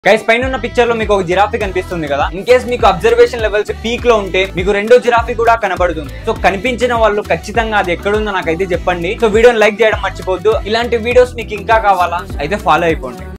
Guys పైన ఉన్న picture లో మీకు ఒక జిరాఫీ కనిపిస్తుంది కదా. ఇన్ కేస్ మీకు అబ్జర్వేషన్ లెవెల్స్ పీక్ లో ఉంటే మీకు రెండో జిరాఫీ కూడా కనబడుతుంది. సో కనిపించిన వాళ్ళు ఖచ్చితంగా అది ఎక్కడుందో నాకైతే చెప్పండి. సో వీడియోని లైక్ చేయడం మర్చిపోద్దు. ఇలాంటి వీడియోస్ మీకు ఇంకా కావాలా అయితే ఫాలో అయిపోండి.